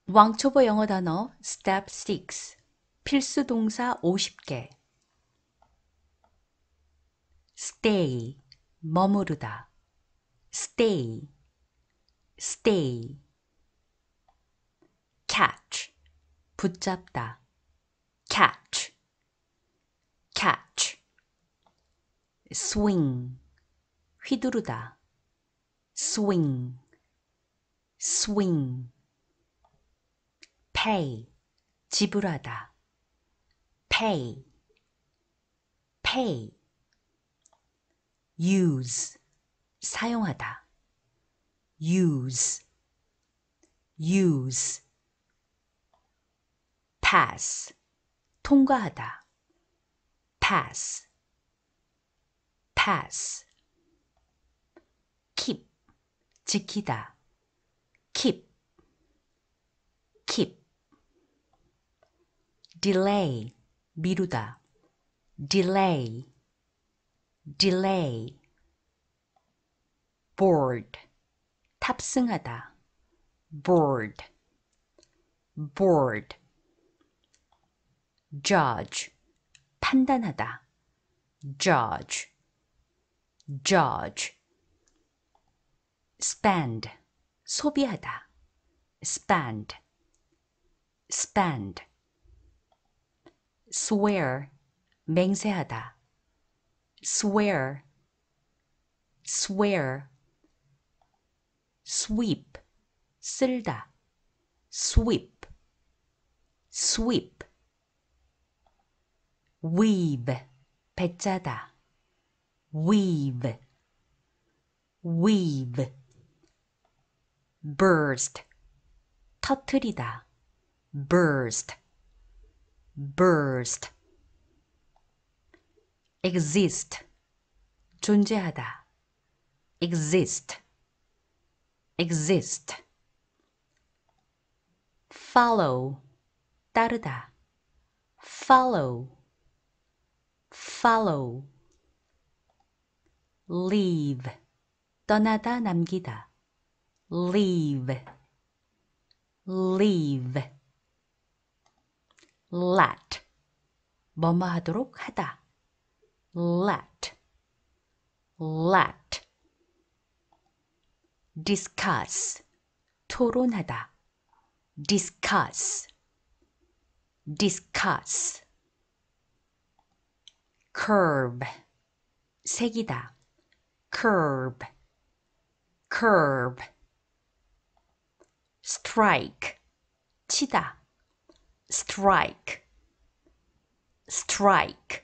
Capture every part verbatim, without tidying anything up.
왕초보 영어 단어 Step six 필수 동사 오십 개 stay 머무르다 stay stay catch 붙잡다 catch catch swing 휘두르다 swing swing pay 지불하다 pay pay use 사용하다 use use pass 통과하다 pass pass keep 지키다 keep keep delay 미루다 delay delay board 탑승하다 board board judge 판단하다 judge judge spend 소비하다 spend spend swear 맹세하다 swear swear sweep 쓸다 sweep sweep weave 배짜다 weave weave burst 터뜨리다 burst burst exist 존재하다 exist exist follow 따르다 follow follow leave 떠나다 남기다 leave leave let 뭐뭐 하도록 하다 let let discuss 토론하다 discuss discuss curve 색이다 curve curve strike 치다 strike strike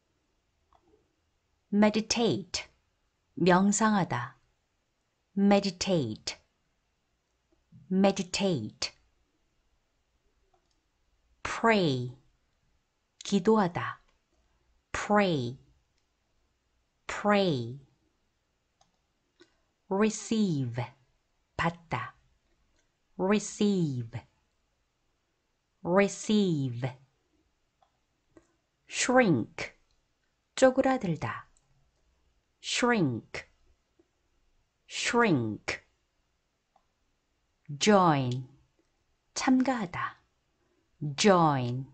meditate 명상하다 meditate meditate pray 기도하다 pray pray receive 받다 receive receive shrink 쪼그라들다 shrink shrink join 참가하다 join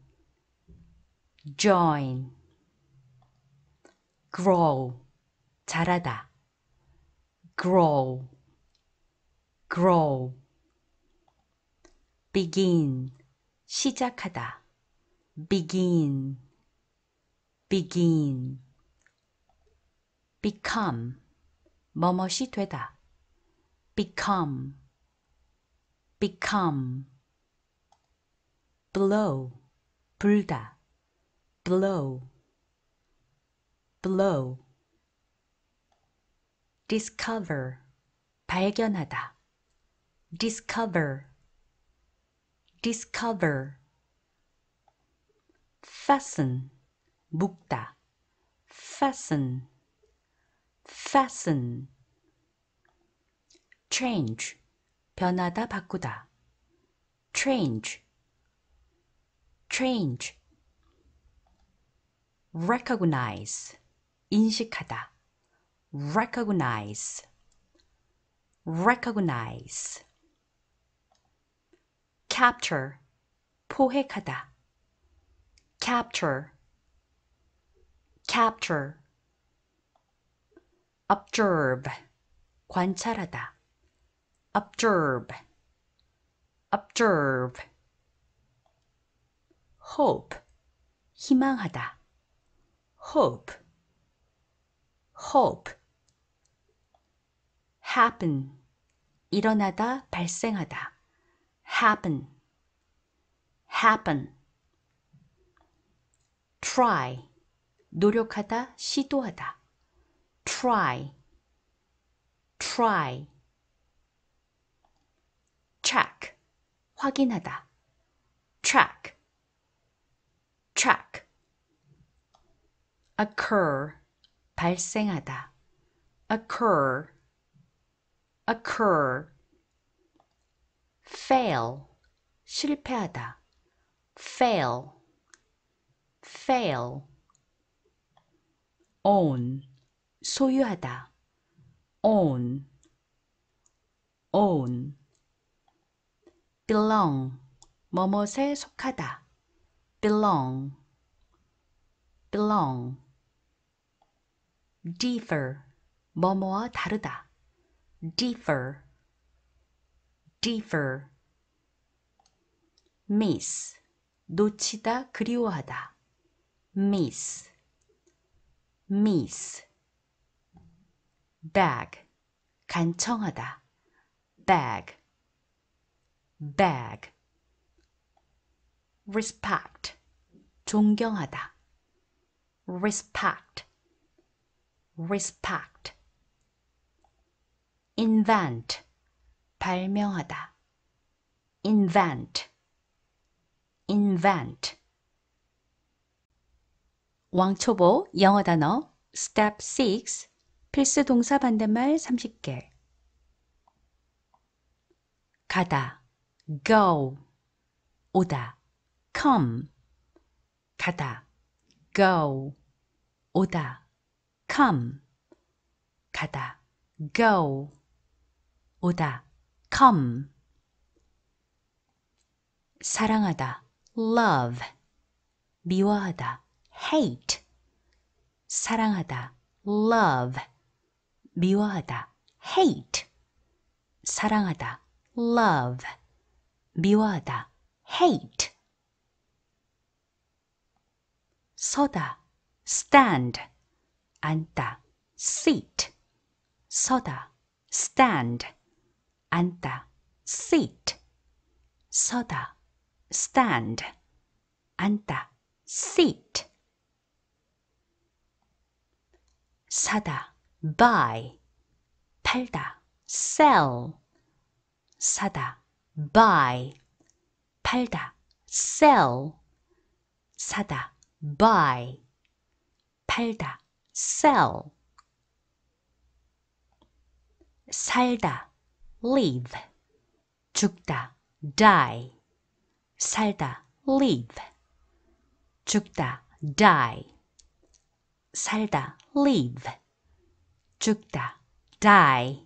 join grow 자라다 grow grow begin 시작하다 begin begin become 뭐뭇이 되다 become become blow 불다 blow blow discover 발견하다 discover discover fasten 묶다 fasten fasten change 변하다 바꾸다 change change recognize 인식하다 recognize recognize capture, 포획하다. capture, capture. observe, 관찰하다. observe, observe. hope, 희망하다. hope, hope. happen, 일어나다, 발생하다. happen, happen. try, 노력하다, 시도하다. try, try. check, 확인하다. check, check. occur, 발생하다. occur, occur. fail, 실패하다. fail, fail. own, 소유하다. own, own. belong, 뭐뭇에 속하다. belong, belong. differ, 뭐뭐와 다르다. differ, differ. miss, 놓치다, 그리워하다. miss, miss. beg, 간청하다. beg, beg. respect, 존경하다. respect, respect. invent, 발명하다. invent, invent. 왕초보 영어 단어 Step six 필수 동사 반대말 삼십 개. 가다, go. 오다, come. 가다, go. 오다, come. 가다, go. 오다, come. 사랑하다, love. 미워하다, hate. 사랑하다, love. 미워하다, hate. 사랑하다, love. 미워하다, hate. 서다, stand. 앉다, sit. 서다, stand. 앉다, sit. 서다, stand. 앉다, sit. 사다, buy. 팔다, sell. 사다, buy. 팔다, sell. 사다, buy. 팔다, sell. 살다, live. 죽다, die. 살다, live. 죽다, die. 살다, live. 죽다, die.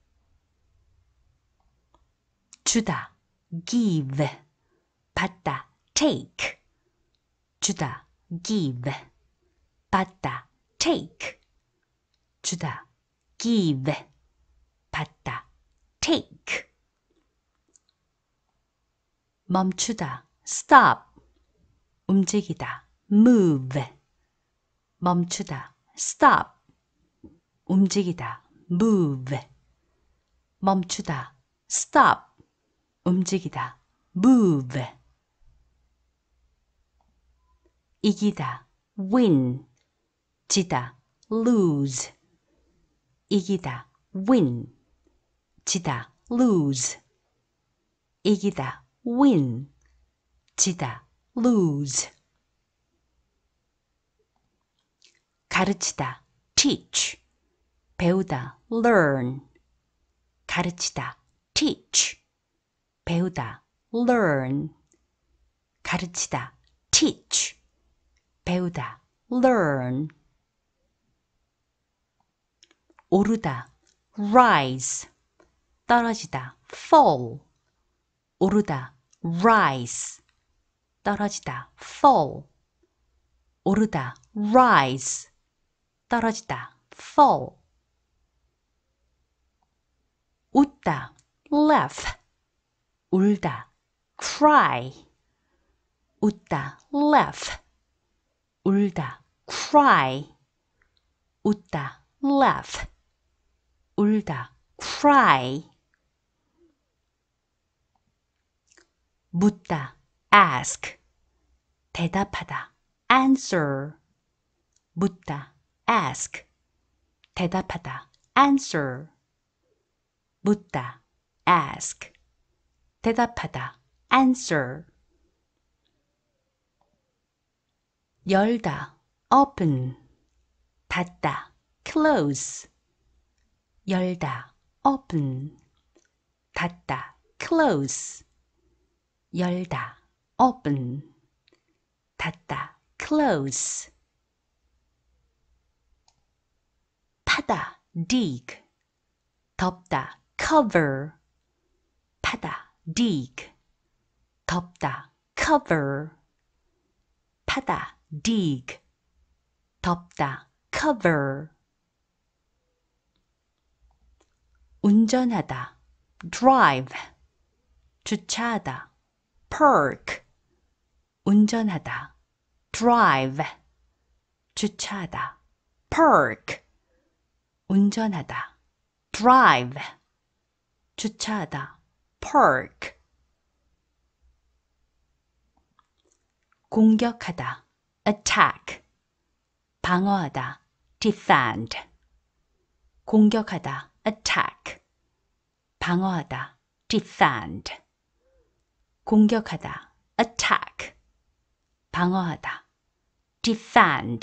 주다, give. 받다, take. 주다, give. 받다, take. 주다, give. 받다, take. 멈추다, stop. 움직이다, move. 멈추다, stop. 움직이다, move. 멈추다, stop. 움직이다, move. 이기다, win. 지다, lose. 이기다, win. 지다, lose. 이기다, win. 지다, lose. 가르치다, teach. 배우다, learn. 가르치다, teach. 배우다, learn. 가르치다, teach. 배우다, learn. 오르다, rise. 떨어지다, fall. 오르다, rise, 떨어지다. fall, 오르다. rise, 떨어지다. fall, 웃다. laugh, 울다. cry, 웃다. laugh, 울다. cry, 웃다. laugh, 울다. cry, 묻다. ask, 대답하다. answer, 묻다. ask, 대답하다. answer, 묻다. ask, 대답하다. answer, 열다. open, 닫다. close, 열다. open, 닫다. close, 열다. open, 닫다. close, 파다. dig, 덮다. cover, 파다. dig, 덮다. cover, 파다. dig, 덮다. cover, 운전하다. drive, 주차하다. park, 운전하다. drive, 주차하다. park, 운전하다. drive, 주차하다. park, 공격하다. attack, 방어하다. defend, 공격하다. attack, 방어하다. defend, 공격하다. attack, 방어하다. defend,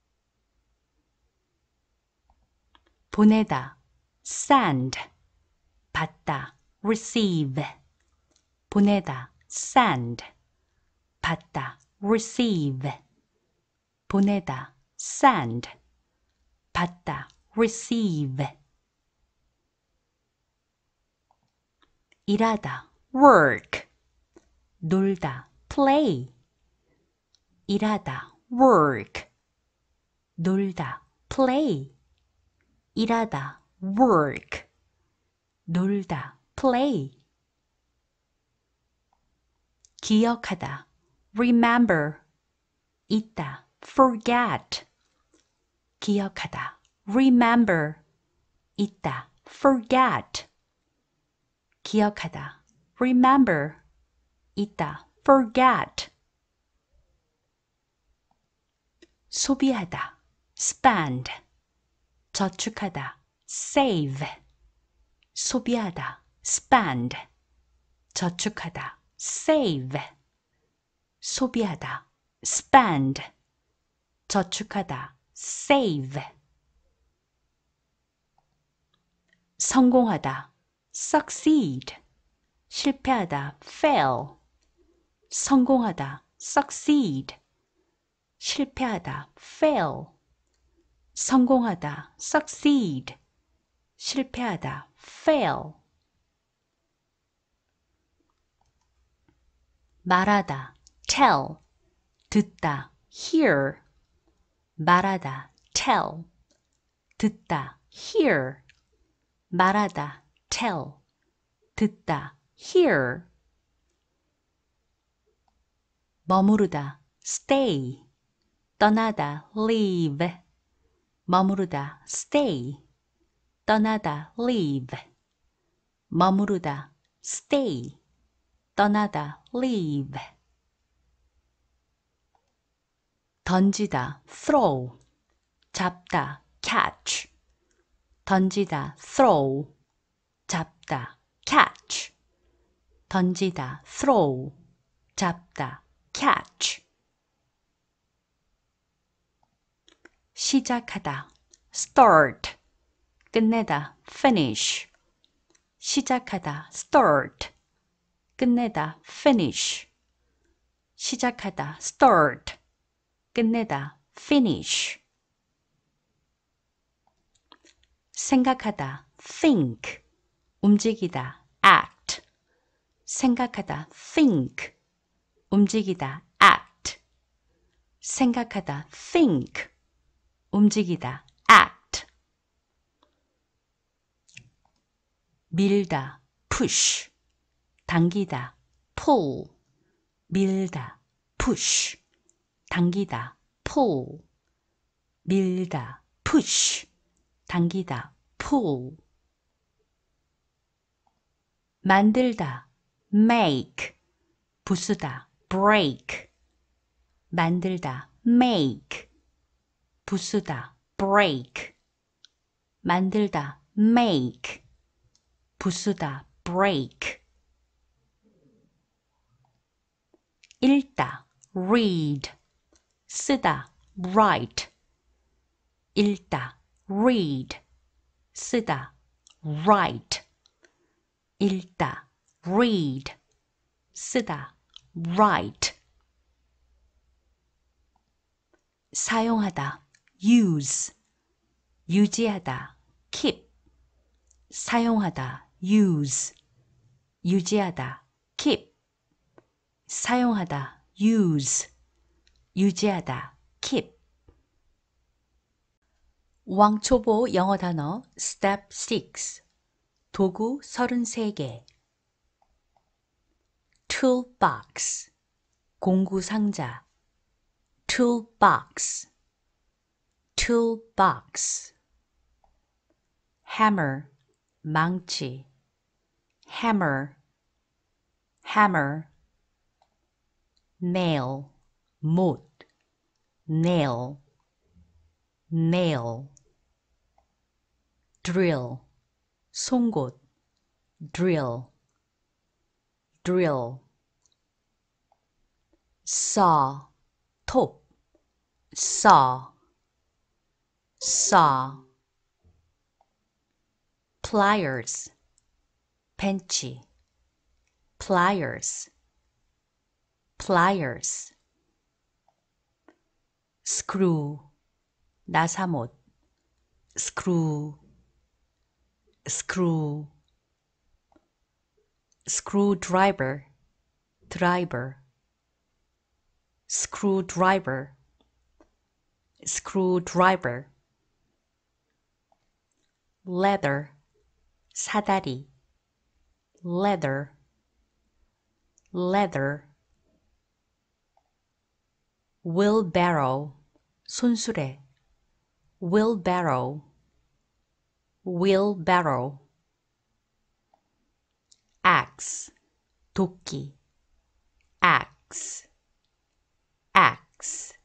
보내다. send, 받다. receive, 보내다. send, 받다. receive, 보내다. send, 받다. receive, 일하다. work, 놀다. play, 일하다. work, 놀다. play, 일하다. work, 놀다. play, 기억하다. remember, 잊다. forget, 기억하다. remember, 잊다. forget, 기억하다. remember, 잊다. forget, 소비하다. spend, 저축하다. save, 소비하다. spend, 저축하다. save, 소비하다. spend, 저축하다. save, 성공하다. succeed, 실패하다. fail, 성공하다. succeed, 실패하다. fail, 성공하다. succeed, 실패하다. fail, 말하다. tell, 듣다. hear, 말하다. tell, 듣다. hear, 말하다. tell, 듣다. hear, 머무르다. stay, 떠나다. leave, 머무르다. stay, 떠나다. leave, 머무르다. stay, 떠나다. leave, 던지다. throw, 잡다. catch, 던지다. throw, 잡다. catch, 던지다. throw, 잡다. catch, 시작하다. start, 끝내다. finish, 시작하다. start, 끝내다. finish, 시작하다. start, 끝내다. finish, 생각하다. think, 움직이다. act, 생각하다 think, 움직이다 act, 생각하다 think, 움직이다 act, 밀다 push, 당기다 pull, 밀다 push, 당기다 pull, 밀다 push, 당기다 pull, 만들다 make, 부수다 break, 만들다 make, 부수다 break, 만들다 make, 부수다 break, 읽다 read, 쓰다 write, 읽다 read, 쓰다 write, 읽다 read, 쓰다 write, 사용하다 use, 유지하다 keep, 사용하다 use, 유지하다 keep, 사용하다 use, 유지하다 keep. 왕초보 영어 단어 Step six, 도구 서른세 개, toolbox, 공구 상자, toolbox, toolbox, hammer, 망치, hammer, hammer, nail, 못, nail, nail, drill, 송곳, drill, drill, saw, 톱, saw, saw, pliers, 펜치, pliers, pliers, screw, 나사못, screw, screw, screwdriver, driver, screwdriver, screwdriver, leather, 사다리, leather, leather, wheelbarrow, 손수레, wheelbarrow, wheelbarrow, axe, 도끼, axe, axe,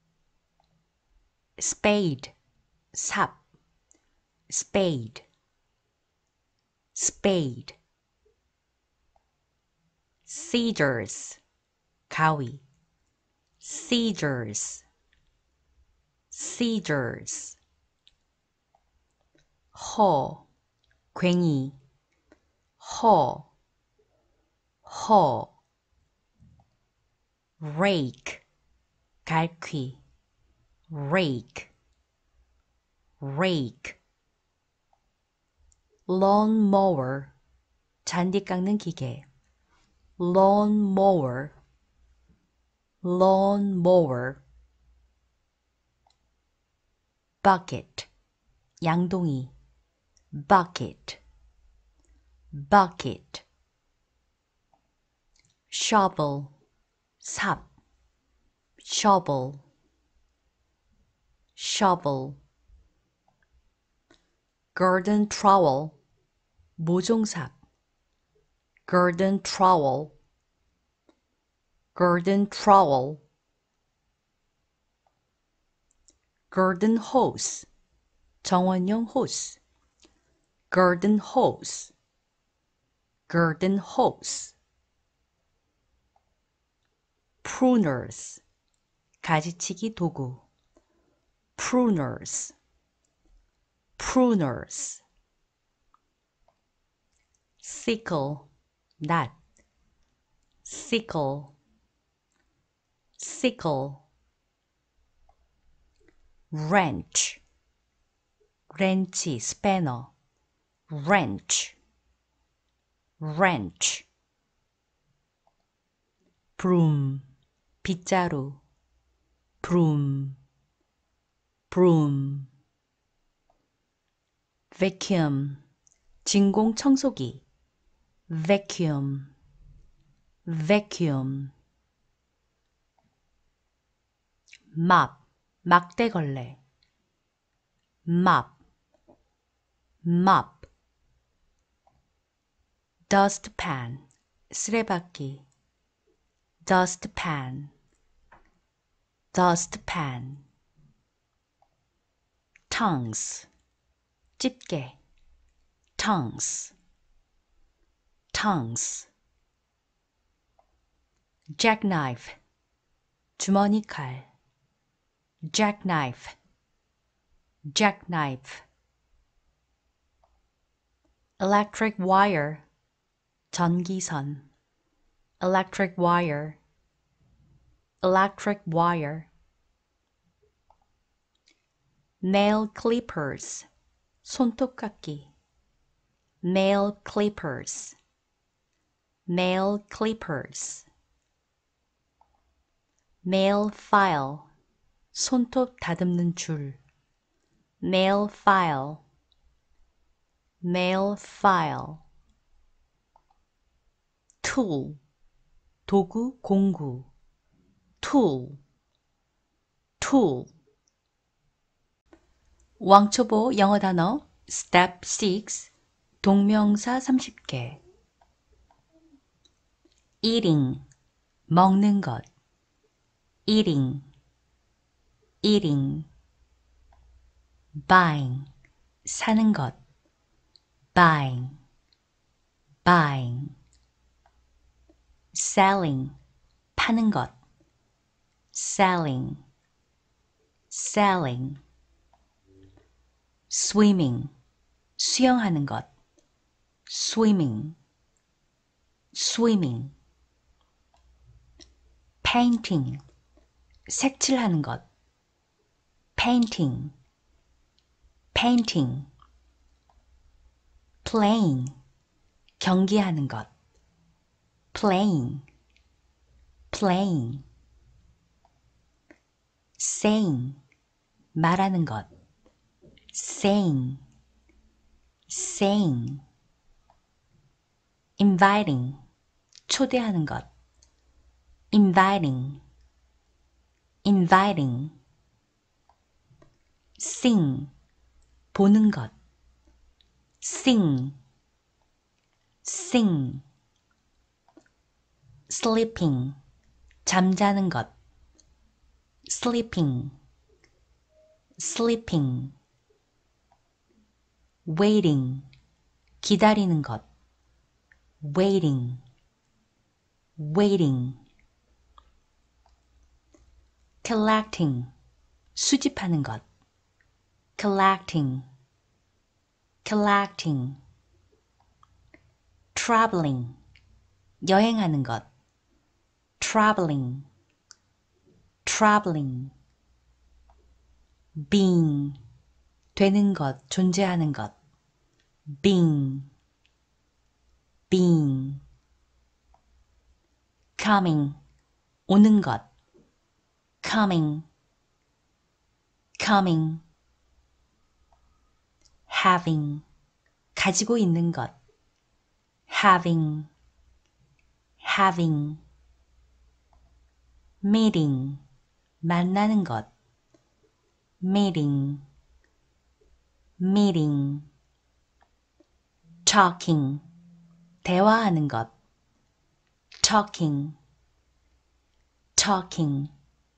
spade, 삽, spade, spade, scissors, 가위, scissors, scissors, hoe, 괭이, hoe, hoe, rake, 갈퀴, rake, rake, lawn mower, 잔디 깎는 기계, lawn mower, lawn mower, bucket, 양동이, bucket, bucket, shovel, 삽, shovel, shovel, garden trowel, 모종삽, garden trowel, garden trowel, garden hose, 정원용 호스, garden hose, garden hose, pruners, 가지치기 도구, pruners, pruners, sickle, 낫, sickle, sickle, wrench, 렌치, 스패너, wrench, wrench, broom, 빗자루, broom, broom. vacuum, 진공 청소기, vacuum, vacuum. mop, 막대걸레, mop, mop. dustpan, 쓰레받기, dustpan, dustpan. tongs, 집게, tongs, tongs. jackknife, 주머니 칼, jackknife, jackknife. electric wire, 전기선, electric wire, electric wire. nail clippers, 손톱깎이, nail clippers, nail clippers. nail file, 손톱 다듬는 줄, nail file, nail file. tool, 도구, 공구, tool, tool. 왕초보 영어 단어 Step six, 동명사 삼십 개. eating, 먹는 것, eating, eating. buying, 사는 것, buying, buying. selling, 파는 것, selling, selling. swimming, 수영하는 것, swimming, swimming. painting, 색칠하는 것, painting, painting. playing, 경기하는 것, playing, playing. saying, 말하는 것, saying, saying. inviting, 초대하는 것, inviting, inviting. sing, 보는 것, sing, sing. sleeping, 잠자는 것, sleeping, sleeping. waiting, 기다리는 것, waiting, waiting. collecting, 수집하는 것, collecting, collecting. traveling, 여행하는 것, traveling, traveling. being, 되는 것, 존재하는 것, being, being. coming, 오는 것, coming, coming. having, 가지고 있는 것, having, having. meeting, 만나는 것, meeting, meeting. talking, 대화하는 것, talking, talking.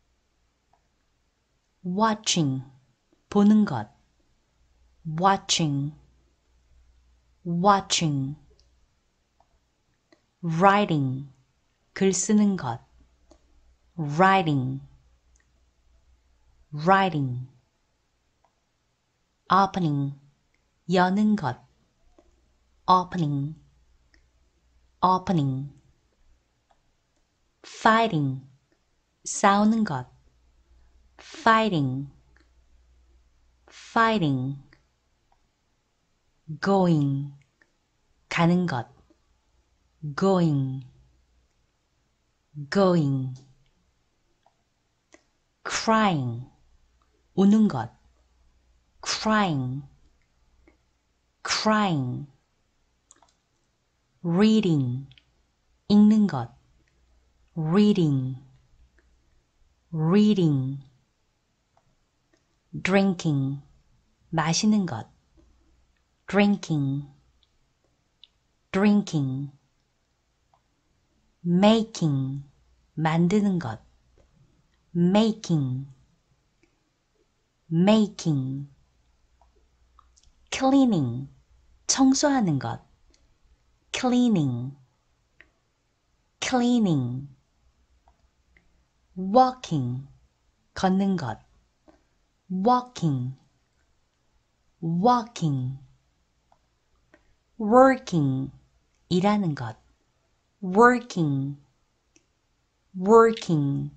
watching, 보는 것, watching, watching. writing, 글 쓰는 것, writing, writing. opening, 여는 것, opening, opening. fighting, 싸우는 것, fighting, fighting. going, 가는 것, going, going, crying, 우는 것, crying, crying, reading, 읽는 것, reading, reading, drinking, 마시는 것, drinking, drinking, making, 만드는 것, making, making, cleaning, 청소하는 것, cleaning, cleaning, walking, 걷는 것, walking, walking, working, 일하는 것, working, working,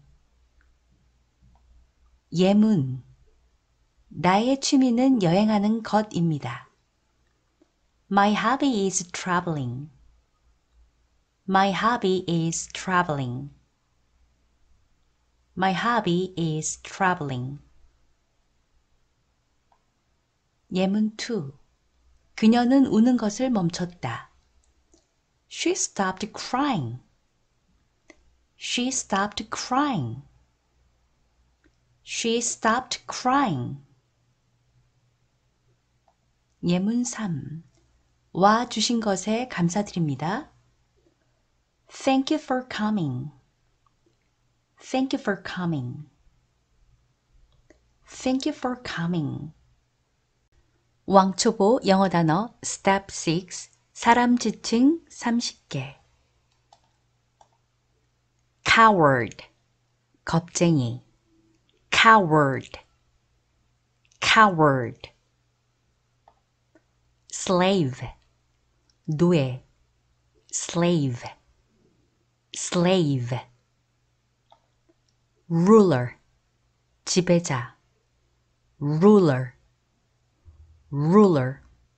예문, 나의 취미는 여행하는 것입니다. My hobby is traveling. My hobby is traveling. My hobby is traveling. 예문 투. 그녀는 우는 것을 멈췄다. She stopped crying. She stopped crying. She stopped crying. 예문 삼. 와 주신 것에 감사드립니다. Thank you for coming. Thank you for coming. Thank you for coming. 왕초보 영어 단어 Step six 사람 지칭 삼십 개. Coward, 겁쟁이. Coward, coward. Slave, 노예. Slave, slave. Ruler, 지배자. Ruler, ruler.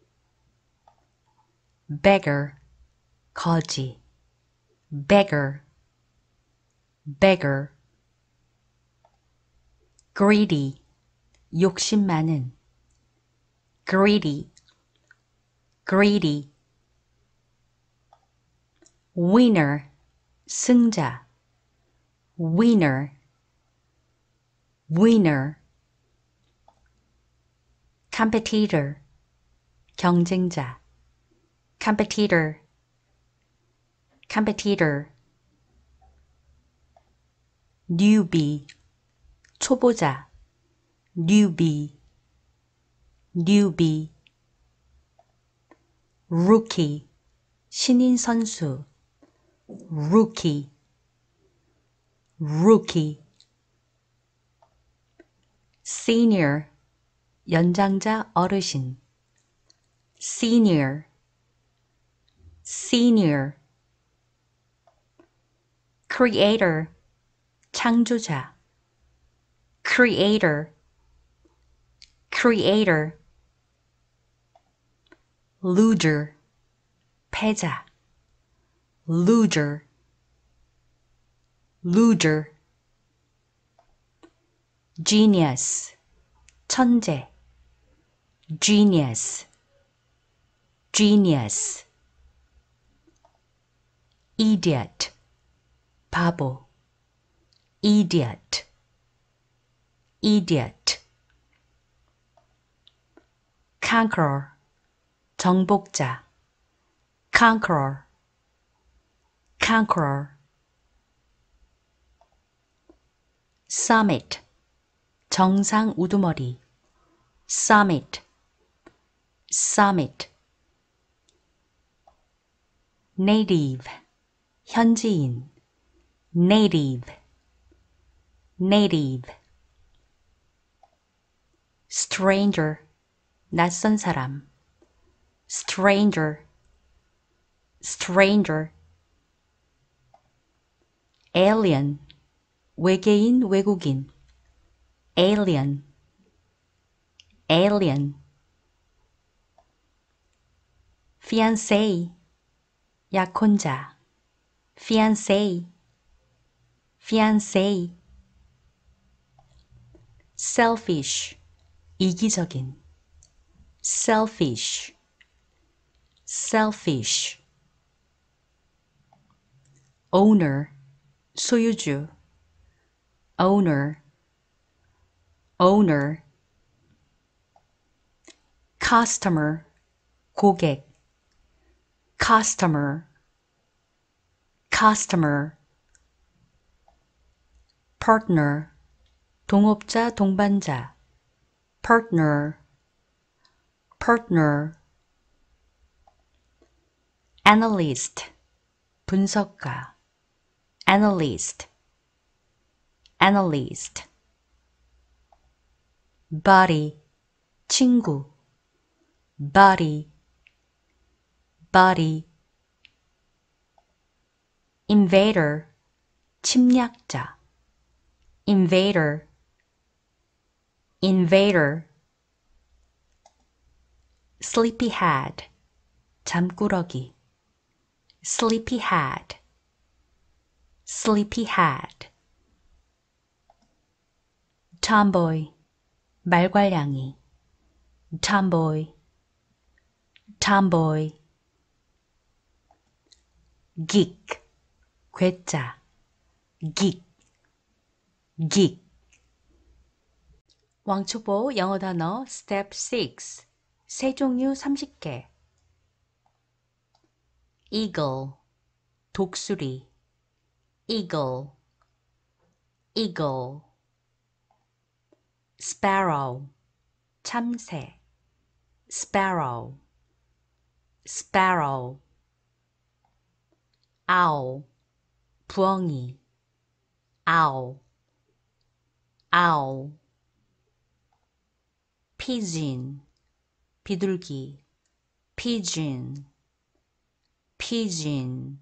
Beggar, 거지. Beggar, beggar. Greedy, 욕심 많은. Greedy, greedy. Winner, 승자. Winner, winner. Competitor, 경쟁자. Competitor, competitor. Newbie, 초보자. Newbie, newbie. Rookie, 신인 선수. Rookie, rookie. Senior, 연장자 어르신. Senior, senior. Creator, 창조자. Creator, creator. Loser, 패자. Loser, loser. Genius, 천재. Genius, genius. Idiot, 바보. Idiot, idiot. Conqueror, 정복자. Conqueror, conqueror. Summit, 정상 우두머리. Summit, summit. Native, 현지인. Native, native. Stranger, 낯선 사람. Stranger, stranger. Alien, 외계인, 외국인. Alien, alien. Fiancé, 약혼자. Fiancé, fiancé, selfish, 이기적인, selfish, selfish, owner, 소유주, owner, owner, customer, 고객, customer, customer, partner, 동업자, 동반자, partner, partner, analyst, 분석가, analyst, analyst, buddy, 친구, buddy, buddy, invader, 침략자, invader, invader, sleepyhead, 잠꾸러기, sleepyhead, sleepyhead, tomboy, 말괄량이, tomboy, tomboy, geek, 괴짜, geek, geek. 왕초보 영어 단어 Step six, 새 종류 삼십 개. eagle, 독수리, eagle, eagle, sparrow, 참새, sparrow, sparrow, owl, 부엉이, owl, owl, pigeon, 비둘기, pigeon, pigeon,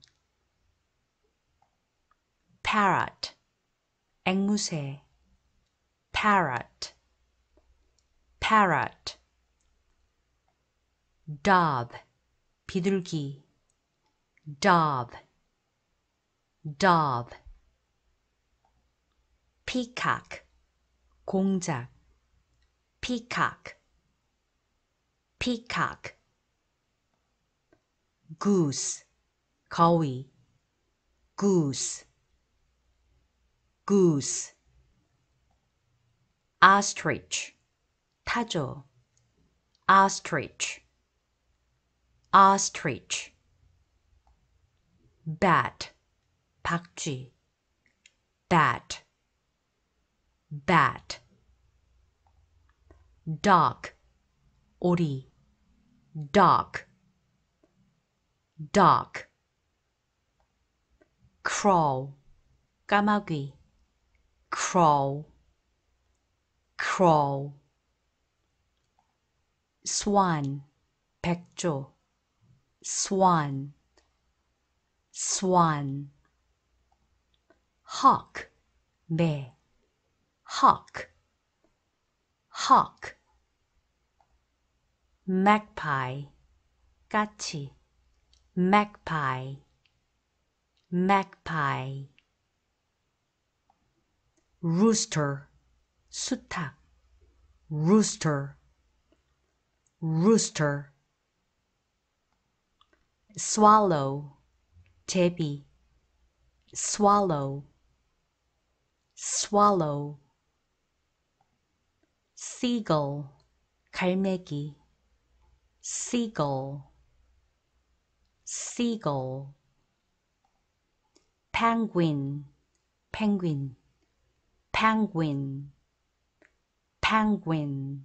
parrot, 앵무새, parrot, parrot, dove, 비둘기, dove, dove, peacock, 공작, peacock, peacock, goose, 거위, goose, goose, ostrich, 타조, ostrich, ostrich, bat, 박쥐, bat, bat, duck, 오리, duck, duck, crow, 까마귀, crow, crow, swan, 백조, swan, swan, hawk, 매, hawk, hawk, magpie, 까치, magpie, magpie, rooster, 수탉, rooster, rooster, swallow, 제비, swallow, swallow, seagull, 갈매기, seagull, seagull, penguin, penguin, penguin, penguin,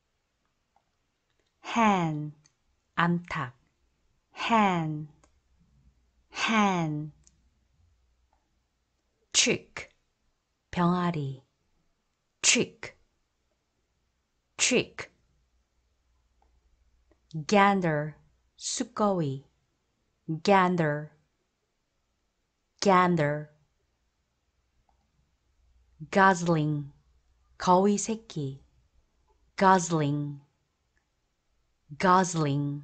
hen, 암탉, hen, hen, chick, 병아리, chick, chick, gander, 수거위, gander, gander, gosling, 거위 새끼, gosling, gosling,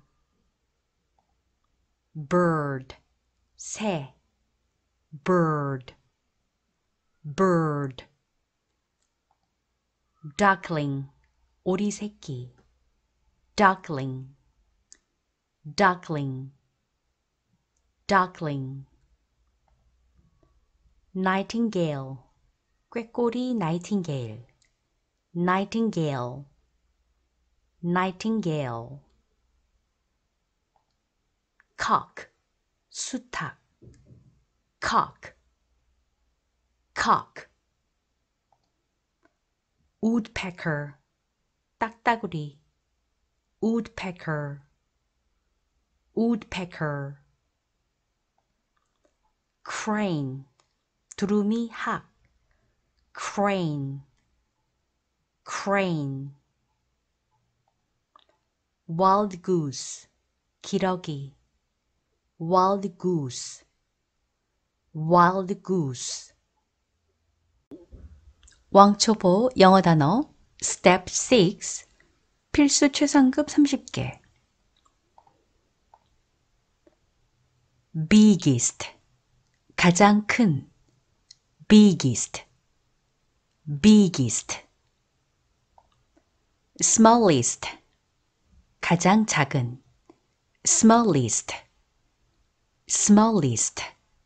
bird, 새, bird, bird, duckling, 오리 새끼, duckling, duckling, duckling, nightingale, 꾀꼬리 nightingale, nightingale, nightingale, cock, 수탉, cock, cock, woodpecker, 딱따구리, woodpecker, woodpecker, crane, 두루미 학, crane, crane, wild goose, 기러기, wild goose, wild goose. 왕초보 영어 단어 Step six 필수 최상급 삼십 개. biggest 가장 큰, biggest, biggest. smallest 가장 작은, smallest, smallest.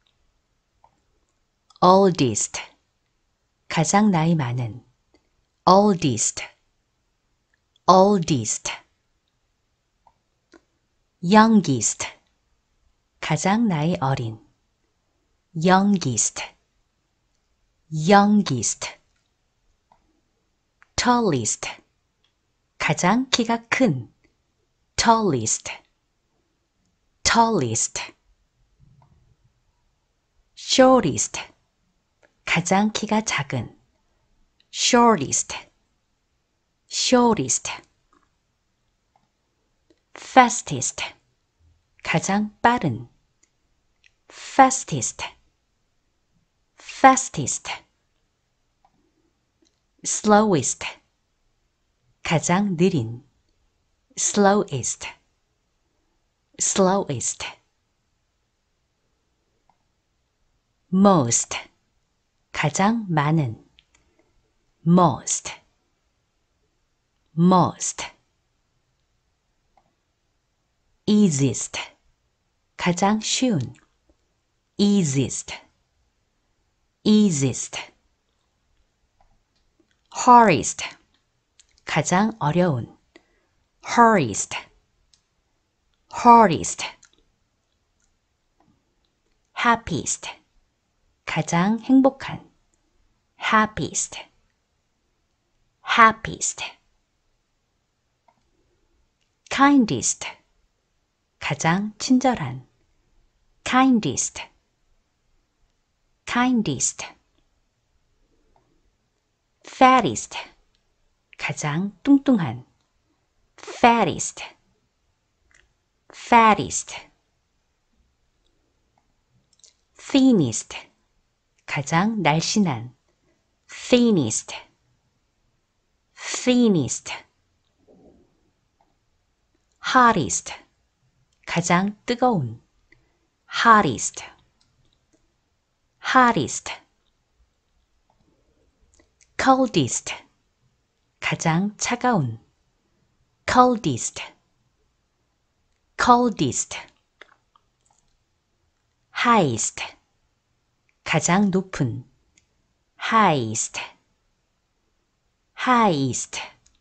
oldest 가장 나이 많은, oldest, oldest. youngest 가장 나이 어린, youngest, youngest. tallest 가장 키가 큰, tallest, tallest. shortest 가장 키가 작은, shortest, shortest. fastest 가장 빠른, fastest, fastest. slowest 가장 느린, slowest, slowest. most 가장 많은, most, most. easiest 가장 쉬운, easiest, easiest. hardest 가장 어려운, hardest, hardest. happiest 가장 행복한, happiest, happiest. kindest 가장 친절한, kindest, kindest. fattest 가장 뚱뚱한, fattest, fattest. thinnest 가장 날씬한, thinnest, thinnest. hottest 가장 뜨거운, hottest, hottest. coldest 가장 차가운, coldest, coldest. highest 가장 높은, highest, highest.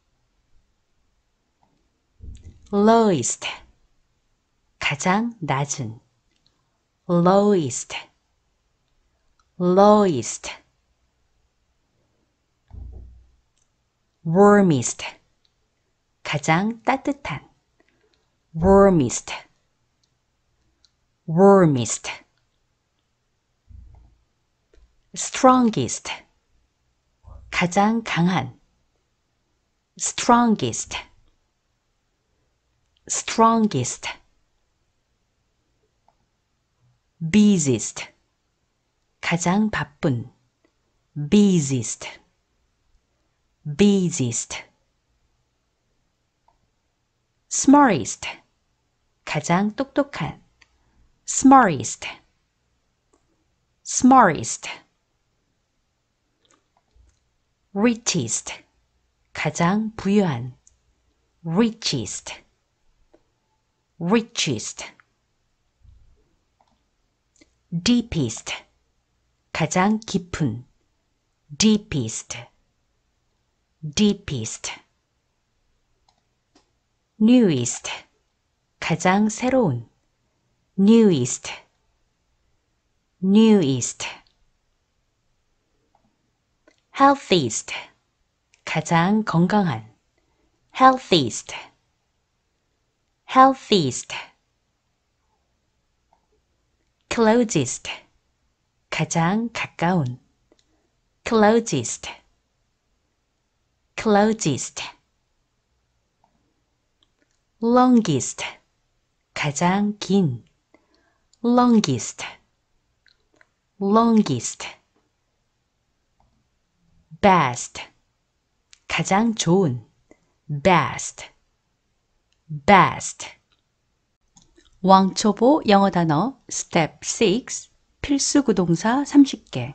lowest 가장 낮은, lowest, lowest. warmest 가장 따뜻한, warmest, warmest. strongest 가장 강한, strongest, strongest. busiest 가장 바쁜, busiest, busiest. smartest 가장 똑똑한, smartest, smartest. richest, 가장 부유한. richest, richest. deepest, 가장 깊은. deepest, deepest. newest, 가장 새로운. newest, newest. healthiest, 가장 건강한. healthiest, healthiest. closest, 가장 가까운. closest, closest. longest, 가장 긴. longest, longest. best, 가장 좋은. best, best. 왕초보 영어 단어 Step six 필수 구동사 삼십 개.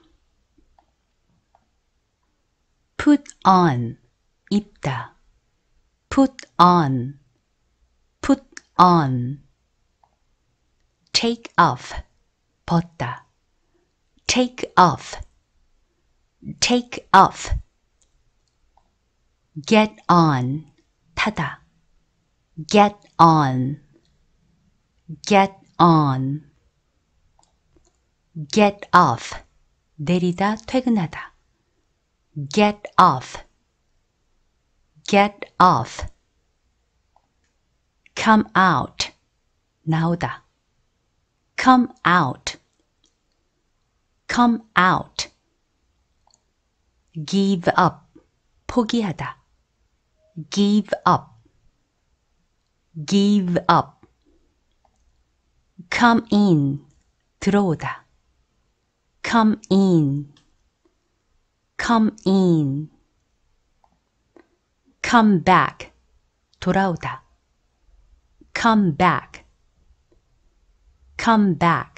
put on, 입다. put on, put on. take off, 벗다. take off, take off. get on, 타다. get on, get on. get off, 내리다 퇴근하다. get off, get off. come out, 나오다. come out, come out. give up, 포기하다. give up, give up. come in, 들어오다. come in, come in. come back, 돌아오다. come back, come back.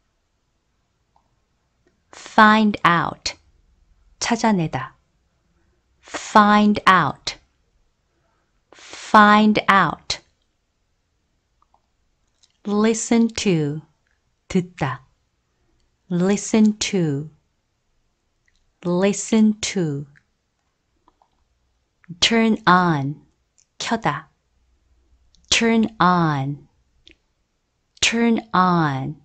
find out, 찾아내다. find out, find out. listen to, 듣다. listen to, listen to. turn on, 켜다. turn on, turn on.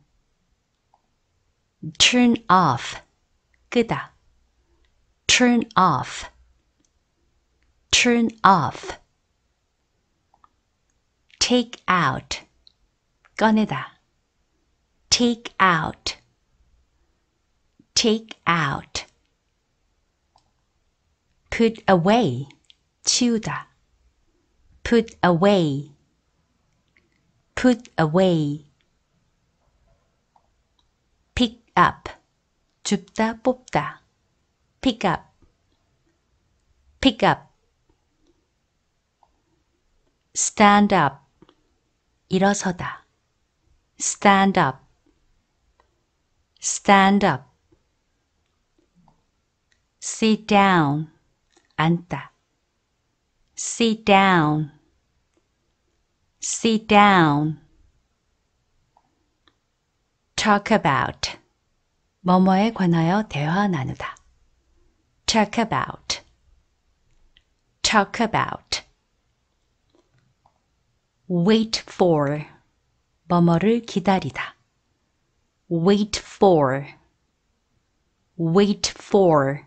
turn off, 끄다. turn off, turn off. take out, 꺼내다. take out, take out. put away, 치우다. put away, put away. pick up, 줍다 뽑다. pick up, pick up. stand up, 일어서다. stand up, stand up. sit down, 앉다. sit down, sit down. talk about, 뭐뭐에 관하여 대화 나누다. talk about, talk about. wait for, 뭐뭐를 기다리다. wait for, wait for.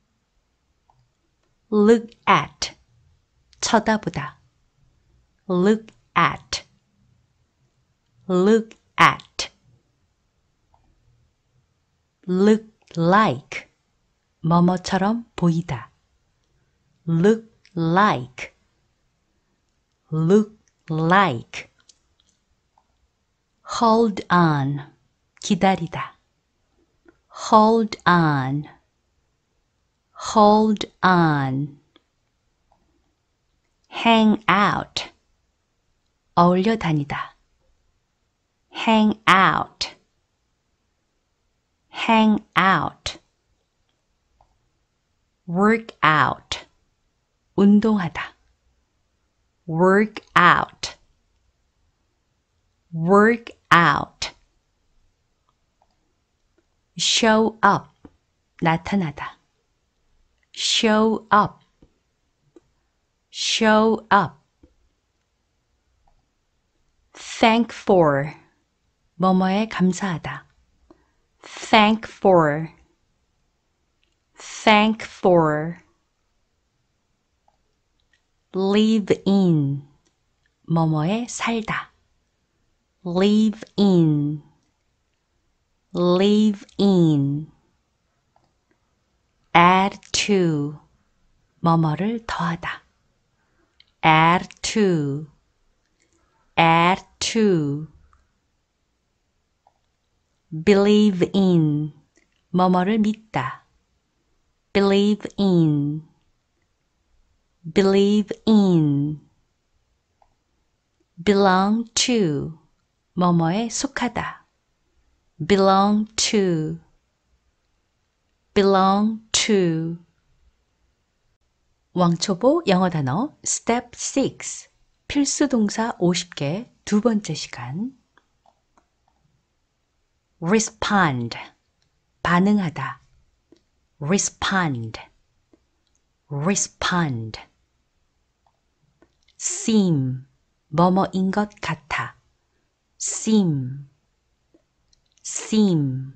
look at, 쳐다보다. look at, look at. look like, 뭐뭐처럼 보이다. look like, look like. hold on, 기다리다. hold on, hold on. hang out, 어울려 다니다. hang out, hang out. work out, 운동하다. work out, work out. show up, 나타나다. show up, show up. thank for, 뭐뭐에 감사하다. thank for, thank for. live in, 뭐뭐에 살다. live in, live in. add to, 뭐뭐를 더하다. add to, add to. believe in, 뭐뭐를 믿다. believe in, believe in. belong to, 뭐뭐에 속하다. belong to, belong to. 왕초보 영어 단어 Step six 필수 동사 오십 개 두 번째 시간. respond, 반응하다. respond, respond. seem, 뭐뭐인 것 같아. seem, seem.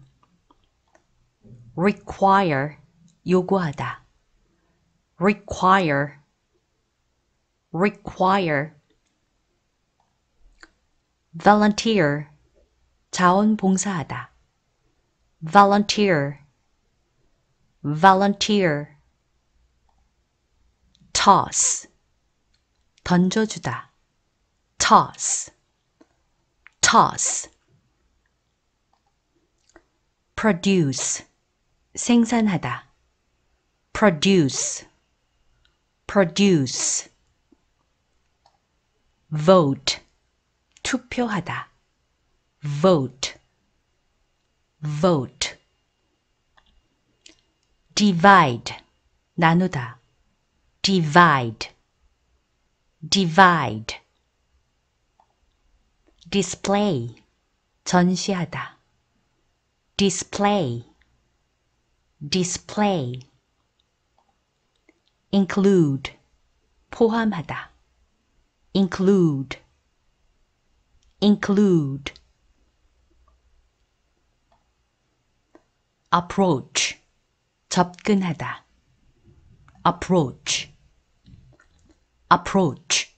require, 요구하다. require, require. volunteer, 자원봉사하다. volunteer, volunteer. toss, 던져주다. toss, toss. produce, 생산하다. produce, produce. vote, 투표하다. vote, vote. divide, 나누다. divide, divide. display, 전시하다. display, display. include, 포함하다. include, include. approach, 접근하다. approach, approach.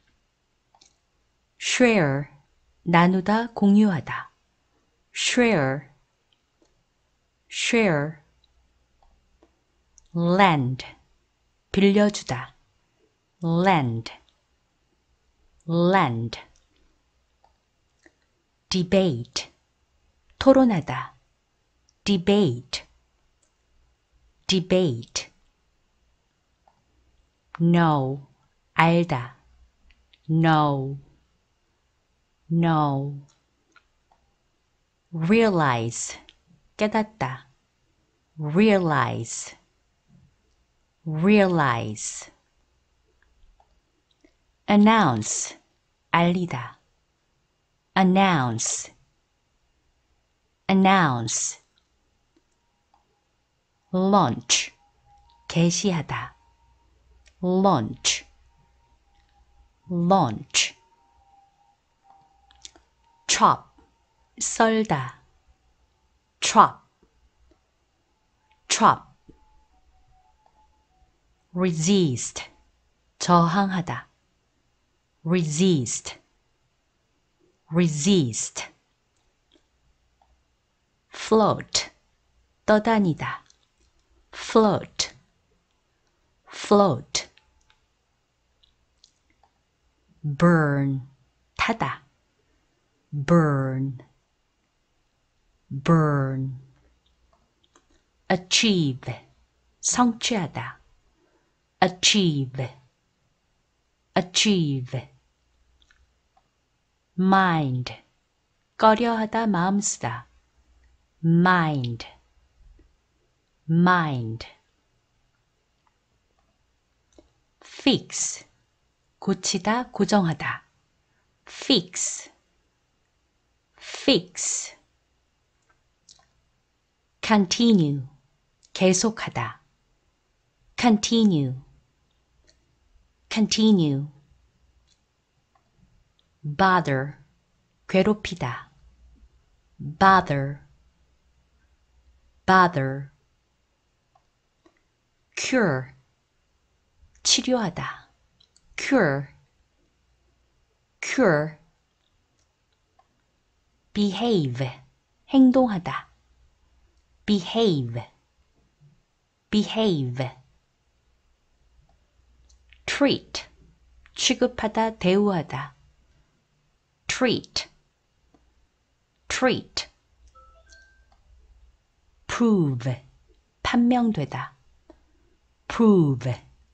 share, 나누다, 공유하다. share, share. lend, 빌려주다. lend, lend. debate, 토론하다. debate, debate. know, 알다. know, know. realize, 깨닫다. realize, realize. announce, 알리다. announce, announce. launch, 개시하다. launch, launch. chop, 썰다. chop, chop. resist, 저항하다. resist, resist. float, 떠다니다. float, float. burn, 타다. burn, burn. achieve, 성취하다. achieve, achieve. mind, 꺼려하다, 마음 쓰다. mind, mind. fix, 고치다, 고정하다. fix, fix. continue, 계속하다. continue, continue. bother, 괴롭히다. bother, bother. cure, 치료하다. cure, cure. behave, 행동하다. behave, behave. treat, 취급하다, 대우하다. treat, treat. prove, 판명되다. prove,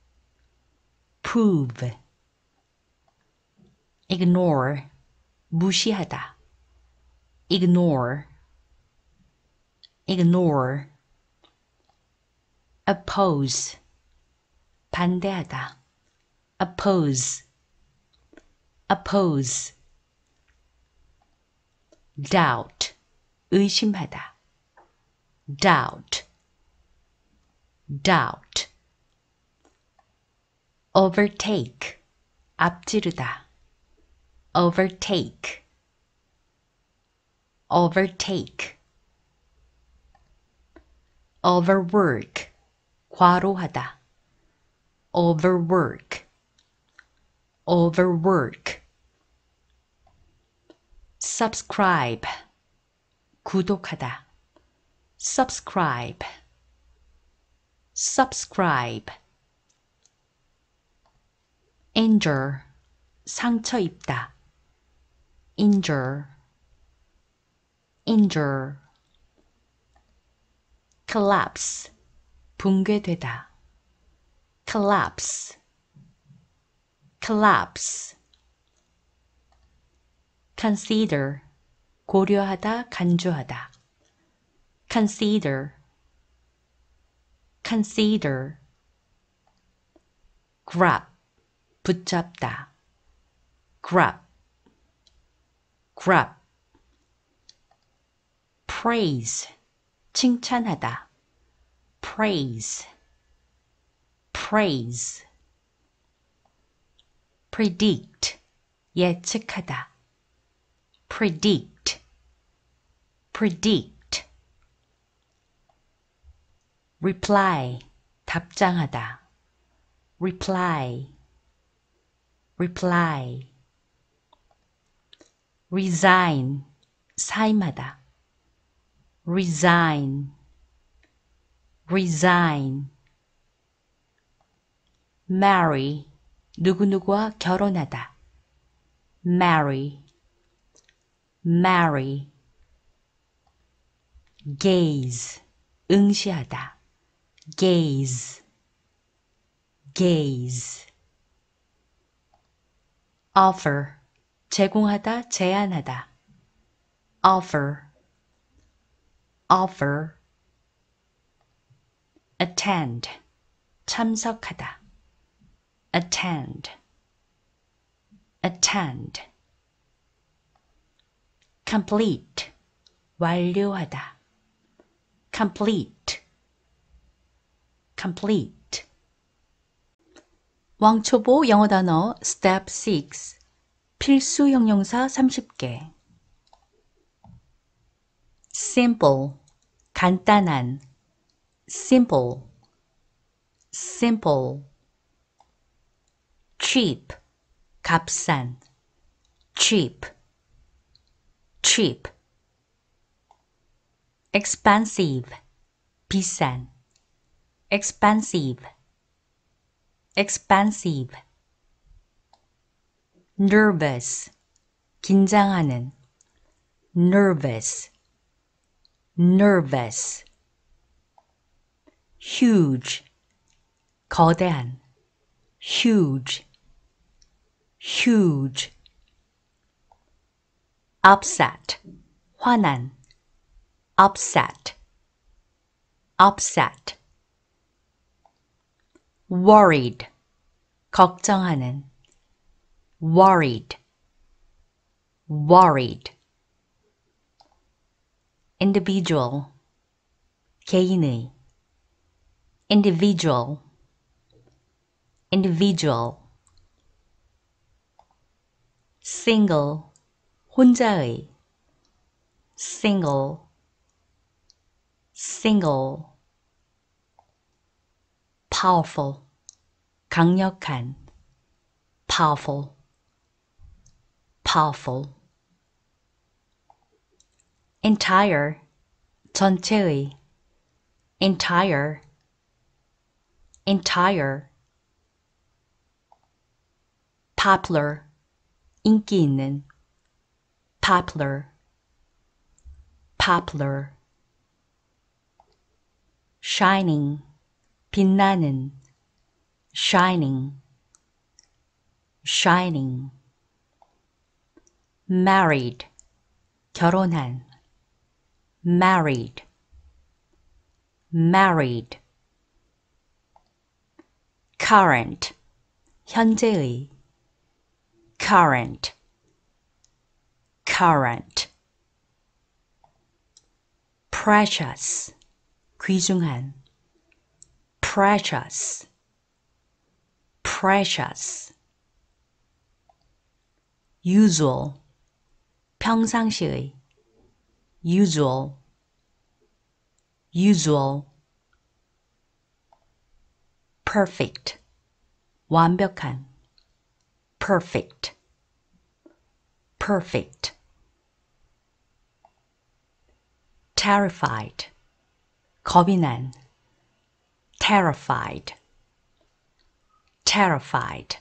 prove. ignore, 무시하다. ignore, ignore. oppose, 반대하다. oppose, oppose. doubt, 의심하다. doubt, doubt. overtake, 앞지르다. overtake, overtake. overwork, 과로하다. overwork, overwork. subscribe, 구독하다. subscribe, subscribe. injure, 상처 입다. injure, injure. collapse, 붕괴되다. collapse, collapse. consider, 고려하다, 간주하다. consider, consider. grab, 붙잡다. grab, grab. praise, 칭찬하다. praise, praise. predict, 예측하다. predict, predict. reply, 답장하다. reply, reply. resign, 사임하다. resign, resign. marry, 누구누구와 결혼하다. marry, marry. gaze, 응시하다. gaze, gaze. offer, 제공하다, 제안하다. offer, offer. attend, 참석하다. attend, attend. complete, 완료하다. complete, complete. 왕초보 영어 단어 Step six. 필수 형용사 삼십 개. simple, 간단한. simple, simple. cheap, 값싼. cheap, cheap. expensive, 비싼. expensive, expensive. nervous, 긴장하는. nervous, nervous. huge, 거대한. huge, huge. upset, 화난. upset, upset. worried, 걱정하는 worried, worried. individual, 개인의 individual, individual. single, 혼자의 single, single. powerful, 강력한 powerful, powerful. entire, 전체의 entire, entire. popular, 인기 있는 popular, popular. shining, 빛나는 shining, shining. married, 결혼한 married, married. current, 현재의 current, current. precious, 귀중한 precious, precious. usual, 평상시의 usual, usual. perfect, 완벽한 perfect, perfect. terrified, 겁이 난 terrified, terrified.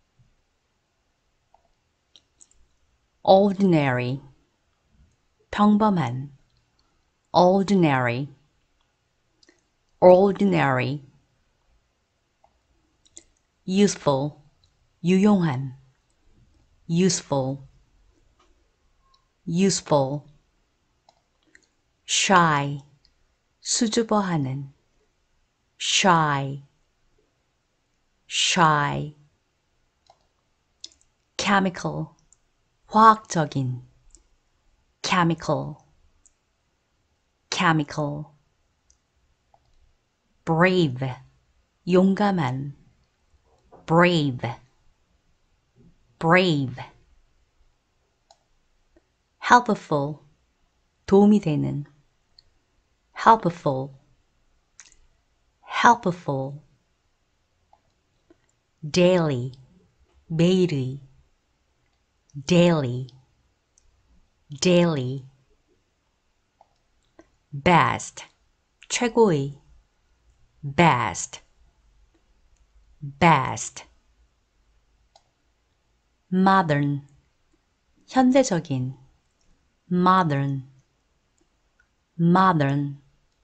ordinary, 평범한 ordinary, ordinary. useful, 유용한 useful, useful. shy, 수줍어하는 shy, shy. chemical, 화학적인 chemical, chemical. brave, 용감한 brave, brave. helpful, 도움이 되는 helpful, helpful. daily, 매일의 daily, daily. best, 최고의 best, best. modern, 현대적인 modern, modern.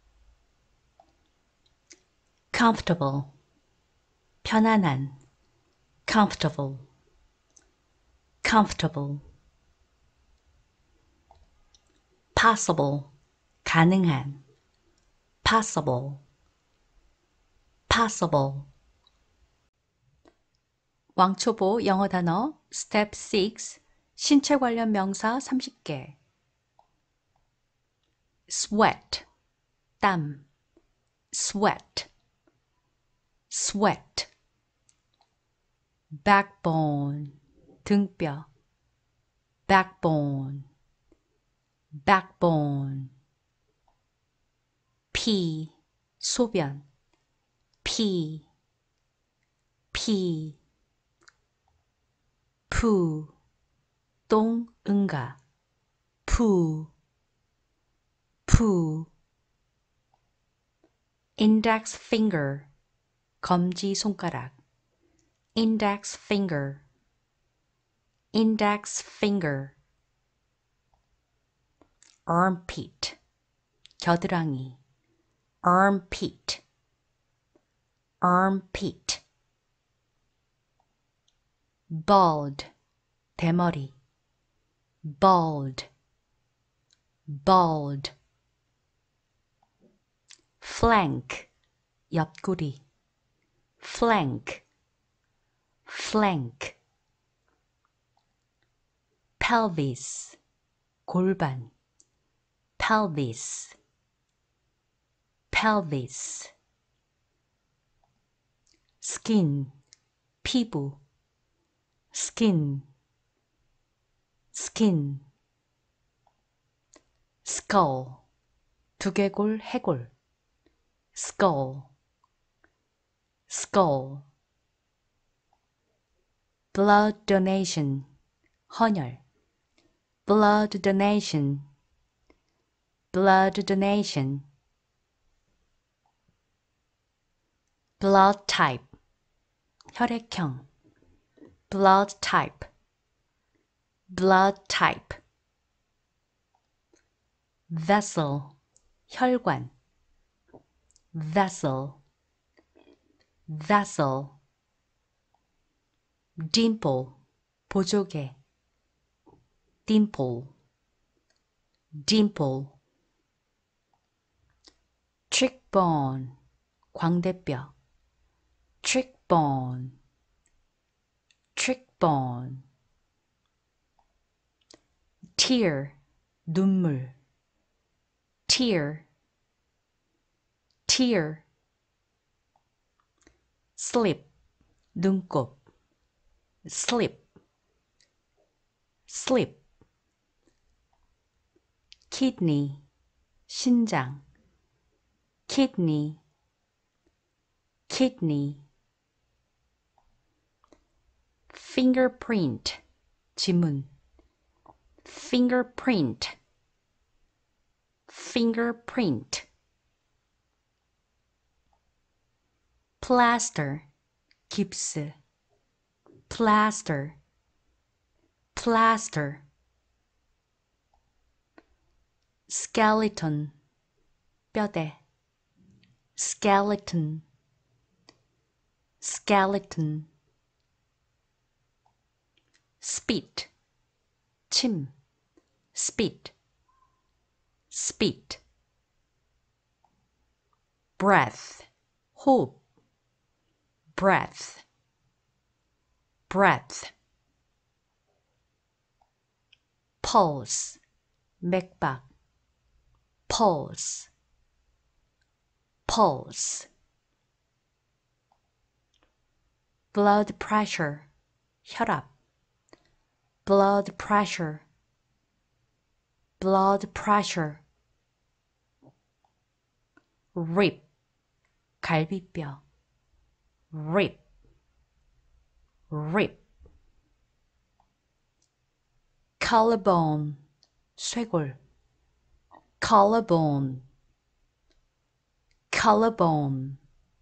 comfortable, 편안한 comfortable, comfortable. possible, 가능한 possible, possible. 왕초보 영어 단어 Step six, 신체 관련 명사 삼십 개. sweat, 땀 sweat, sweat. backbone, 등뼈 backbone, backbone. pee, 소변 pee, pee. poo, 똥, 응가 poo, poo. index finger, 검지 손가락 index finger, index finger. armpit, 겨드랑이 armpit, armpit. bald, 대머리 bald, bald. flank, 옆구리 flank, flank, pelvis, 골반, pelvis, pelvis, skin, 피부, skin, skin, skull, 두개골, 해골, skull, skull, blood donation, 헌혈, blood donation, blood donation, blood type, 혈액형, blood type, blood type, vessel, 혈관, vessel, vessel, dimple, 보조개, dimple, dimple, cheekbone, 광대뼈, cheekbone, cheekbone, tear, 눈물, tear, tear, slip, 눈곱, slip, slip, kidney, 신장, kidney, kidney, fingerprint, 지문, fingerprint, fingerprint, plaster, 깁스, plaster, plaster, skeleton, 뼈대, skeleton, skeleton, spit, 침, spit, spit, breath, 호흡, breath, breath, pulse, 맥박, pulse, pulse, blood pressure, 혈압, blood pressure, blood pressure, rib, 갈비뼈, rib, rib, collarbone, 쇄골, collarbone, collarbone.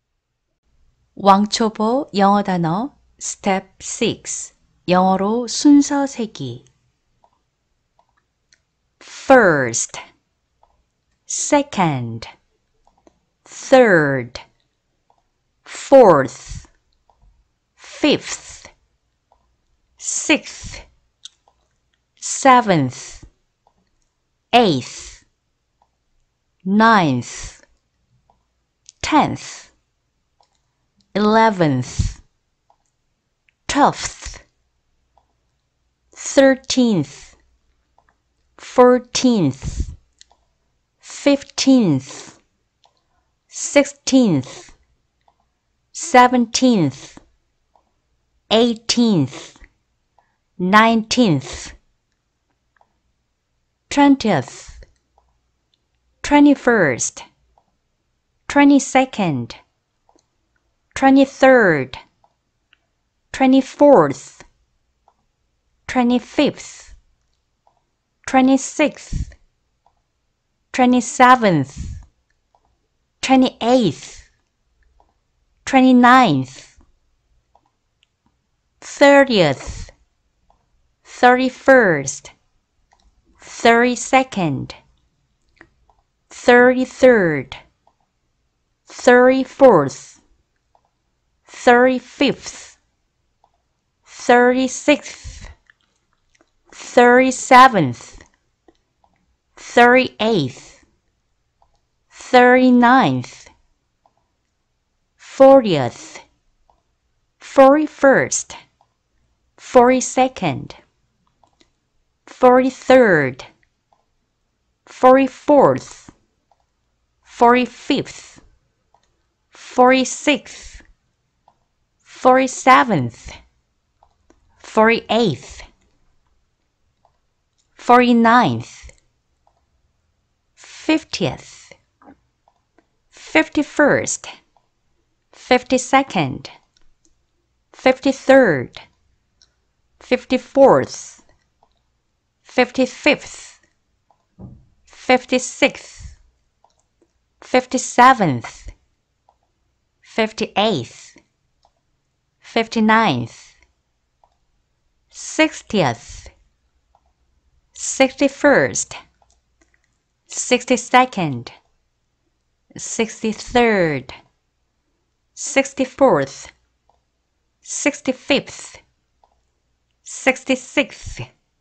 왕초보 영어 단어 Step six. 영어로 순서 세기. First, second, third, fourth, fifth, sixth, seventh, eighth, ninth, tenth, eleventh, twelfth, thirteenth, fourteenth, fifteenth, sixteenth, seventeenth, eighteenth, nineteenth, twentieth, twenty-first, twenty-second, twenty-third, twenty-fourth, twenty-fifth, twenty-sixth, twenty-seventh, twenty-eighth, twenty-ninth, thirtieth, thirty-first, thirty-second, thirty-third, thirty-fourth, thirty-fifth, thirty-sixth, thirty-seventh, thirty-eighth, thirty-ninth, fortieth, forty-first, forty-second, forty-third, forty-fourth, forty-fifth, forty-sixth, forty-seventh, forty-eighth, forty-ninth, fiftieth, fifty-first, fifty-second, fifty-third, fifty-fourth, fifty-fifth, fifty-sixth, fifty-seventh, fifty-eighth, fifty-ninth, sixtieth, sixty-first, sixty-second, sixty-third, sixty-fourth, sixty-fifth, sixty-sixth,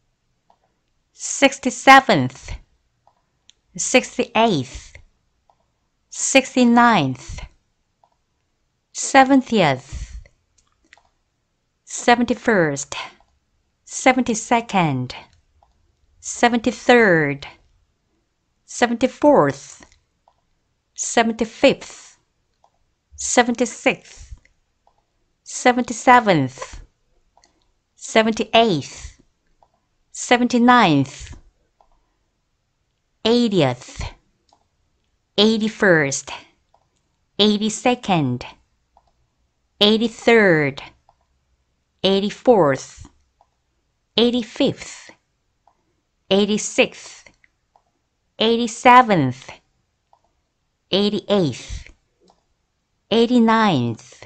sixty-seventh, sixty-eighth, sixty-ninth, seventieth, seventy-first, seventy-second, seventy-third, seventy-fourth, seventy-fifth, seventy-sixth, seventy-seventh, seventy-eighth, seventy-ninth, eightieth, eighty-first, eighty-second, eighty-third, eighty-fourth, eighty-fifth, eighty-sixth, eighty-seventh, eighty-eighth, eighty-ninth,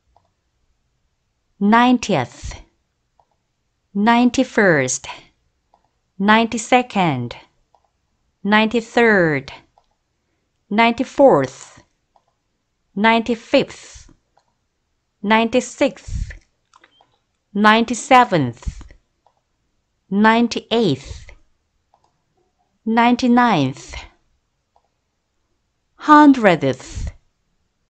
ninetieth, ninety-first, ninety-second, ninety-third, ninety-fourth, ninety-fifth, ninety-sixth, ninety-seventh, ninety-eighth, ninety-ninth, hundredth,